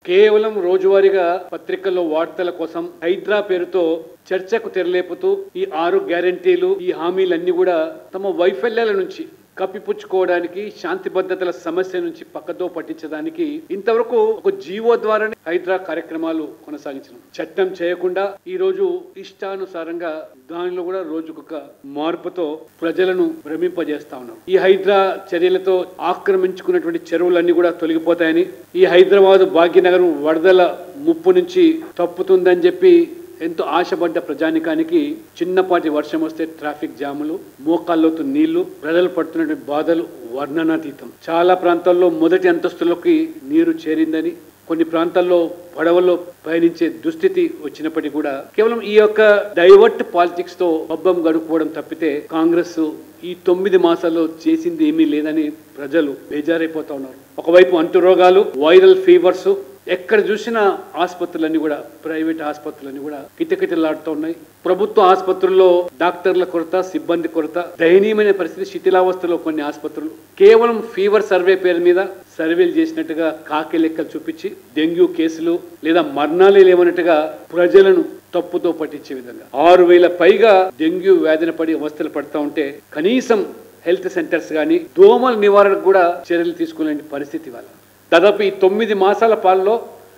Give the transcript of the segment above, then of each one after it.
కేవలం రోజువారీగా పత్రికల్లో వార్తల కోసం హైడ్రా పేరుతో చర్చకు తెరలేపుతూ ఈ 6 గ్యారెంటీలు ఈ హామీలన్నీ కూడా తమ వైఫల్యాల నుంచి కప్పిపుచ్చుకోవడానికి శాంతి భద్రతల సమస్య నుంచి పక్కదో పట్టించడానికి ఇంతవరకు ఒక జీవో ద్వారానే హైడ్రా కార్యక్రమాలు కొనసాగించడం చట్టం చేయకుండా ఈ రోజు ఇష్టానుసారంగా దానిలో కూడా రోజుకొక మార్పుతో ప్రజలను భ్రమింపజేస్తా ఉన్నారు. ఈ హైడ్రా చర్యలతో ఆక్రమించుకున్నటువంటి చెరువులన్నీ కూడా తొలగిపోతాయని ఈ హైదరాబాద్ భాగ్యనగరం వరదల ముప్పు నుంచి తప్పుతుందని చెప్పి ఎంతో ఆశపడ్డ ప్రజానికానికి చిన్నపాటి వర్షం వస్తే ట్రాఫిక్ జాములు, మోకాల్లోతు నీళ్లు, ప్రజలు పడుతున్న బాధలు వర్ణనాతీతం. చాలా ప్రాంతాల్లో మొదటి అంతస్తులోకి నీరు చేరిందని, కొన్ని ప్రాంతాల్లో పడవల్లో పయనించే దుస్థితి వచ్చినప్పటికీ కూడా కేవలం ఈ యొక్క డైవర్ట్ పాలిటిక్స్ తో పబ్బం గడుపుకోవడం తప్పితే కాంగ్రెస్ ఈ 9 మాసాల్లో చేసింది ఏమీ లేదని ప్రజలు బేజారైపోతా ఉన్నారు. ఒకవైపు అంటు రోగాలు, వైరల్ ఫీవర్స్, ఎక్కడ చూసినా ఆసుపత్రులన్నీ కూడా, ప్రైవేట్ ఆసుపత్రులన్నీ కూడా కిటకిటలాడుతూ ఉన్నాయి. ప్రభుత్వ ఆసుపత్రుల్లో డాక్టర్ల కొరత, సిబ్బంది కొరత, దయనీయమైన పరిస్థితి, శిథిలావస్థలో కొన్ని ఆసుపత్రులు కేవలం ఫీవర్ సర్వే పేరు మీద సర్వేలు చేసినట్టుగా కాకి లెక్కలు చూపించి డెంగ్యూ కేసులు లేదా మరణాలే లేవన్నట్టుగా ప్రజలను తప్పుతో పట్టించే విధంగా 6,000 పైగా డెంగ్యూ వ్యాధిన పడి అవస్థలు పడతా ఉంటే కనీసం హెల్త్ సెంటర్స్ కానీ దోమల నివారణకు కూడా చర్యలు తీసుకునే పరిస్థితి వాళ్ళ. దాదాపు ఈ 9 మాసాల పాలలో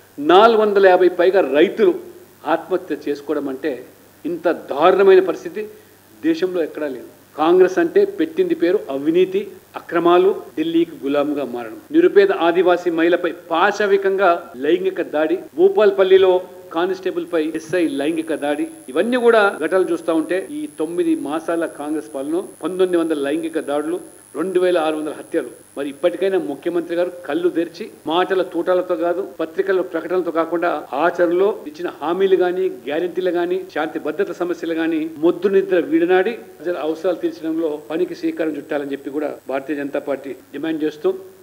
450 పైగా రైతులు ఆత్మహత్య చేసుకోవడం అంటే ఇంత దారుణమైన పరిస్థితి దేశంలో ఎక్కడా లేదు. కాంగ్రెస్ అంటే పెట్టింది పేరు అవినీతి, అక్రమాలు, ఢిల్లీకి గులాంగా మారడం. నిరుపేద ఆదివాసీ మహిళపై పాశవికంగా లైంగిక దాడి, భూపాల్పల్లిలో కానిస్టేబుల్ పై ఎస్ఐ లైంగిక దాడి, ఇవన్నీ కూడా ఘటనలు చూస్తూ ఉంటే ఈ 9 మాసాల కాంగ్రెస్ పాలన 1900 లైంగిక దాడులు, 2600 హత్యలు. మరి ఇప్పటికైనా ముఖ్యమంత్రి గారు కళ్ళు తెరిచి మాటల తూటాలతో కాదు, పత్రికల ప్రకటనలతో కాకుండా ఆచరణలో ఇచ్చిన హామీలు గాని, గ్యారెంటీలు గాని, శాంతి భద్రత సమస్యలు గాని మొద్దు నిద్ర వీడనాడి ప్రజల అవసరాలు తీర్చడంలో పనికి శ్రీకారం చుట్టాలని చెప్పి కూడా భారతీయ జనతా పార్టీ డిమాండ్ చేస్తూ